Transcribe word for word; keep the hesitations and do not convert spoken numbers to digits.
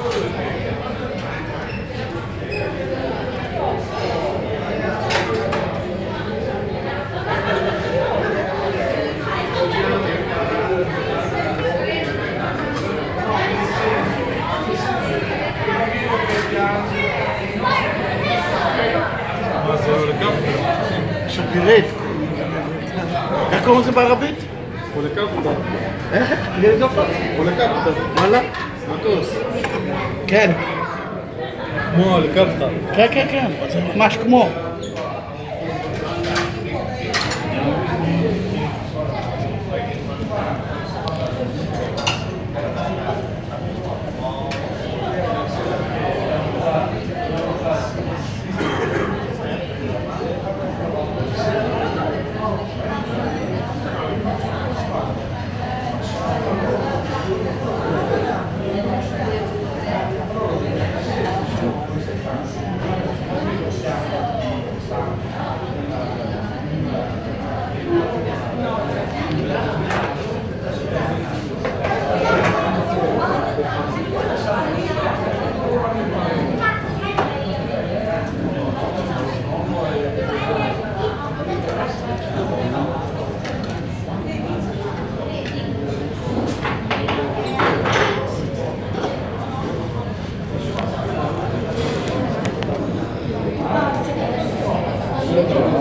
שפירית. איך קוראים לזה בערבית? הולקפטר. איך? תגיד לי אותו? הולקפטר. וואלה? מטוס. כן. כמו הולקפטר. כן, כן, כן. זה ממש כמו. Thank you.